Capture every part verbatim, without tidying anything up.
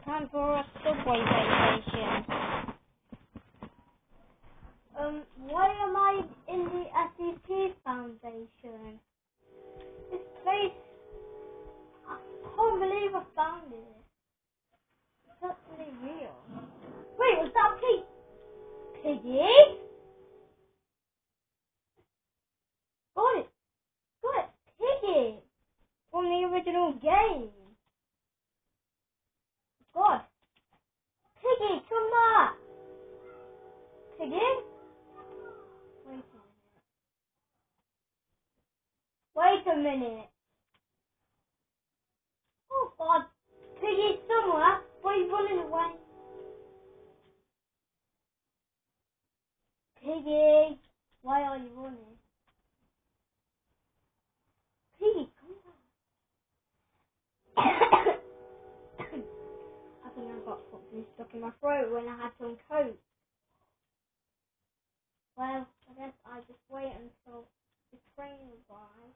time for a subway vacation. Um, why am I in the S E P Foundation? This place, I can't believe I found it. That's really real. Wait, was that Pig? Piggy? Got it. Got it. Piggy. From the original game. God. Piggy, come on. Piggy? Wait a minute. Wait a minute. Oh God. Piggy's somewhere, but he's running away. Piggy, why are you running? Piggy, come on. I think I got something stuck in my throat when I had some coke. Well, I guess I just wait until the train arrives.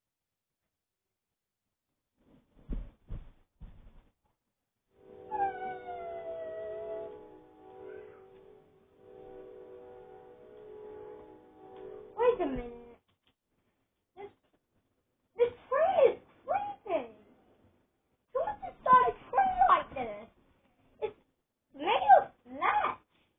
Wait a minute. This, this train is creepy. Who would start a train like this? It's made of flesh.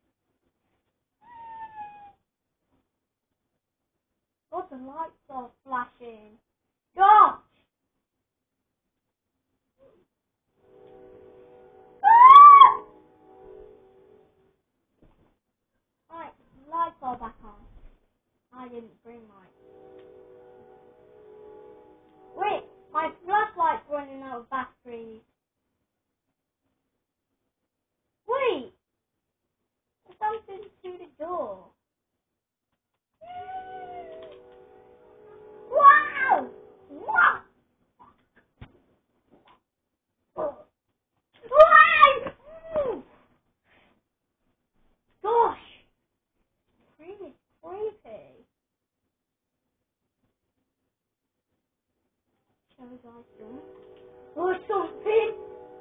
Oh, the lights are flashing. Gosh! Ah! Right, lights are back on. I didn't bring lights. Wait, my flashlight's running out of battery. Wait! Something through the door. Wow! What? Wow! Gosh! Really creepy. Shall we guys jump? Or something?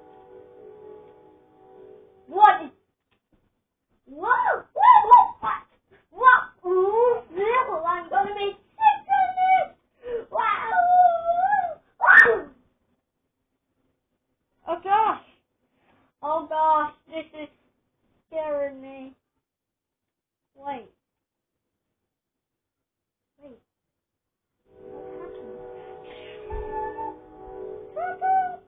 What is... Whoa! Whoa! What? What? Ooh, little, I'm gonna be sick of this! Wow! Wow! Oh gosh! Oh gosh, this is scaring me. Wait. Wait. What's happening?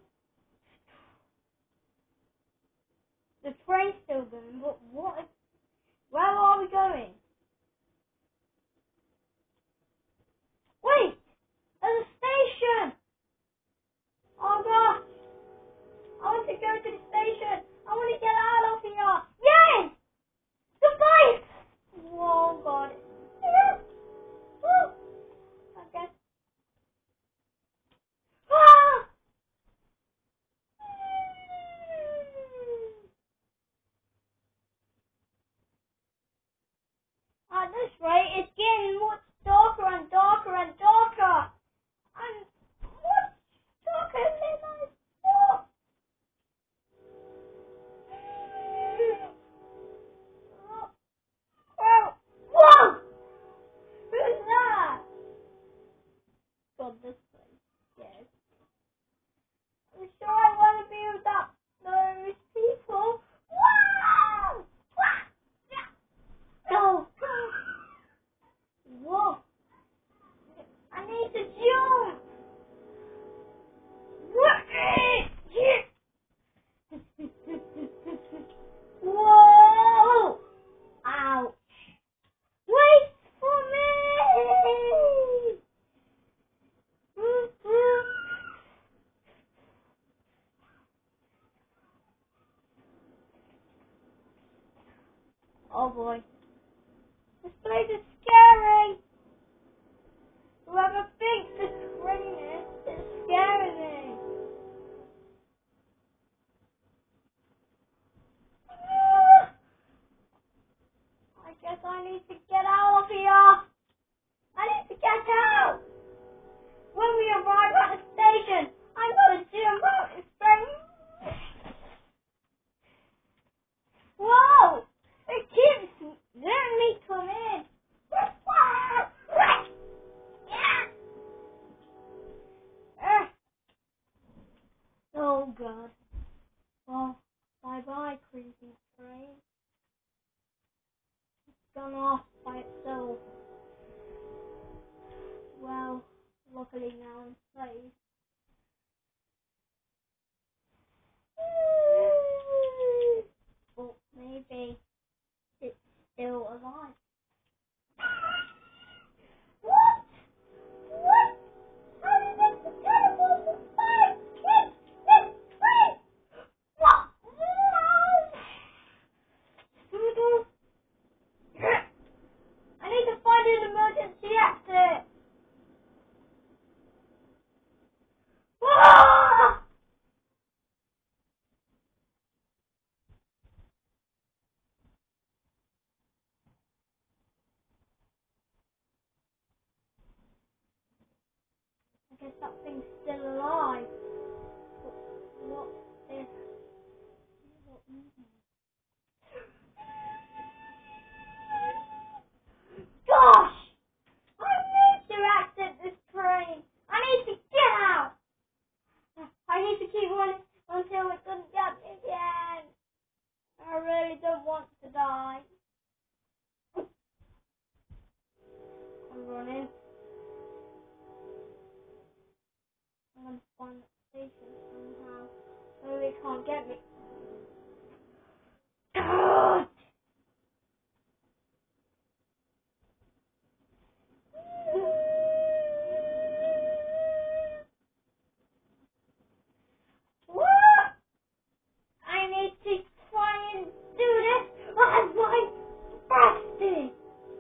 The train's still going, but what is... Where are we going? Wait! There's a station! Oh gosh! I want to go to the station! I want to get out of here! Yay! The bike! Whoa, God. Yes! Woo! I guess... Ah! At this rate, it's getting much darker and darker and darker! And much darker than I thought! Oh! Whoa! Who's that? God, this place. Yes. I'm sure I want to be with that, those people. Wow! Go! Whoa! I need to jump! Whoa! Ouch! Wait for me! Oh boy. This place is scary! Whoever thinks this train is, is scaring me! I guess I need to get out of here! I need to get out! When we arrive at the station, I'm gonna jump out and spring. buckling now in place. But maybe it's still alive. What? What? How did this teleport from five kids this way? What? No! I need to find an emergency exit. Ah! I guess that thing's still alive. But what if... What Gosh! I need to exit this train. I need to get out. I need to keep running until it doesn't get me again. I really don't want to die. I'm running. I'm going to find that station somehow so they can't get me. God! What? I need to try and do this as my bestie.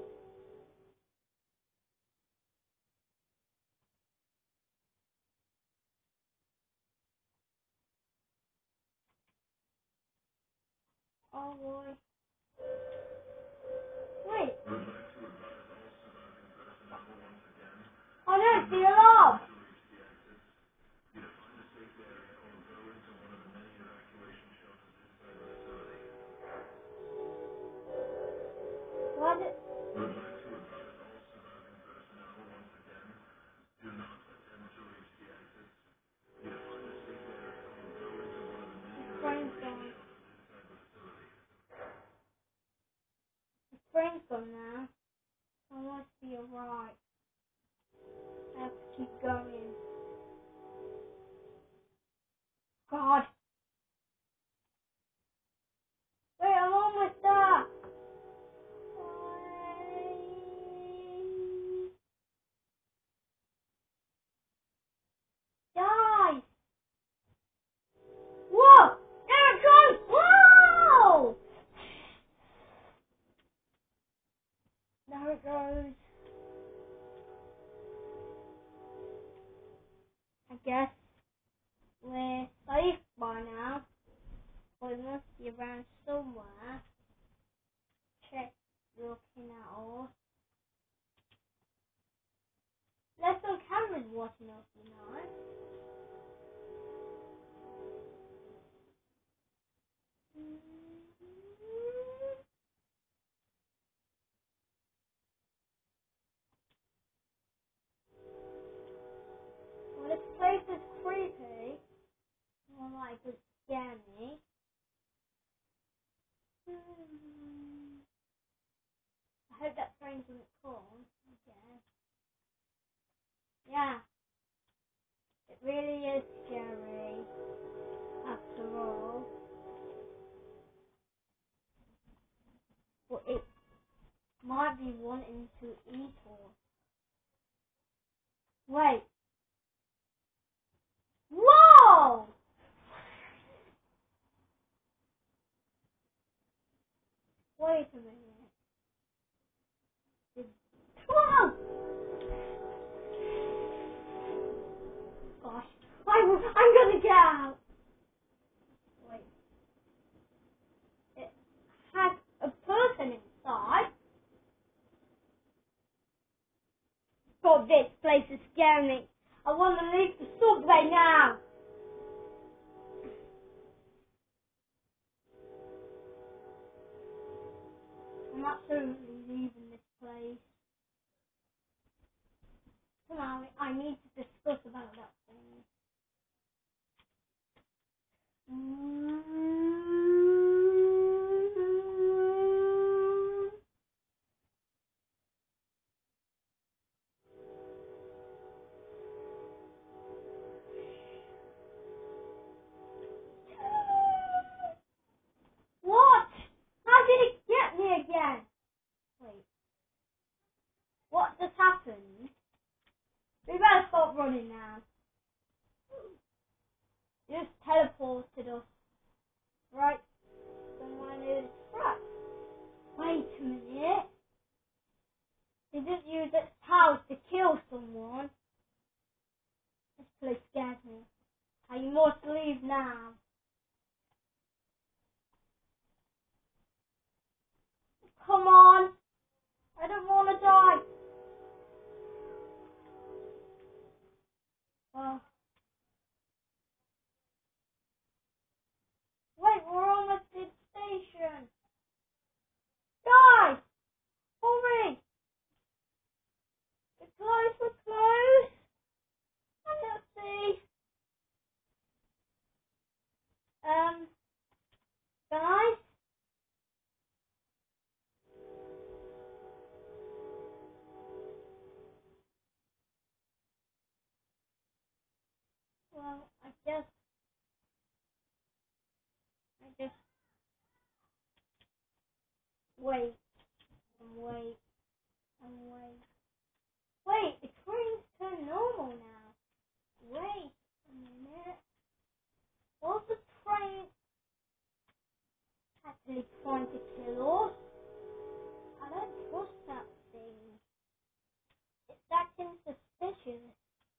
Oh boy. Wait. Oh no, it's the alarm. Why did... The brain's gone. The brain's gone now. I want to be alright. I have to keep going. God. Wait, I'm almost there. Die. Whoa! There it goes! Whoa! There it goes. I guess we're safe by now. But it must be around somewhere. Check looking at all. Let's go cameras watching us, you know. Well, this place is creepy. More like it scare me. I hope that train doesn't come. Okay. Yeah. It really is scary. After all. But it might be wanting to eat us. Wait. Whoa! Wait a minute. Did... Whoa! Gosh. I'm, I'm gonna get out. Wait. It has a person inside. God, this place is scaring me. I want to leave the subway now. I'm absolutely leaving this place. Come on, I need to discuss about that thing. running now. You just teleported us right somewhere near the truck. Wait a minute. He didn't use its powers to kill someone. This place scares me. Are you must leave now? Come on. I don't want to die. Well, wait, we're almost at the station. Guys, hurry. The lights were closed. I don't see. Um, guys? Well, I guess, I just wait and wait and wait. Wait, the train's turned normal now. Wait a minute. Was the train actually trying to kill us? I don't trust that thing. It's acting suspicious.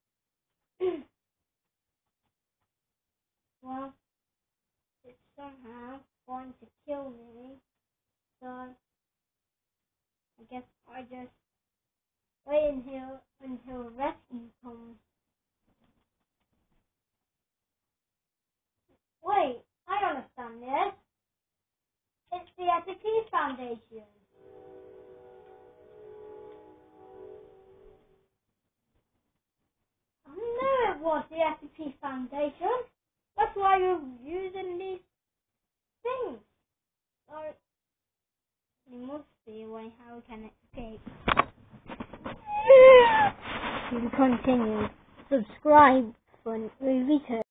Well, it's somehow trying to kill me. So, I guess I just wait until, until rescue comes. Wait, I understand this. It's the S A P Foundation. I knew it was the S A P Foundation. That's why you're using these things. Or there must be a way how we can escape. To continue, subscribe for movie